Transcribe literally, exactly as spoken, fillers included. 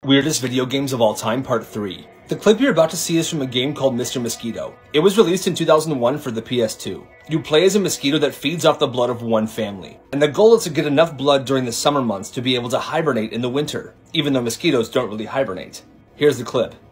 Weirdest video games of all time, part three. The clip you're about to see is from a game called Mister Mosquito. It was released in two thousand one for the P S two. You play as a mosquito that feeds off the blood of one family, and the goal is to get enough blood during the summer months to be able to hibernate in the winter, even though mosquitoes don't really hibernate. Here's the clip.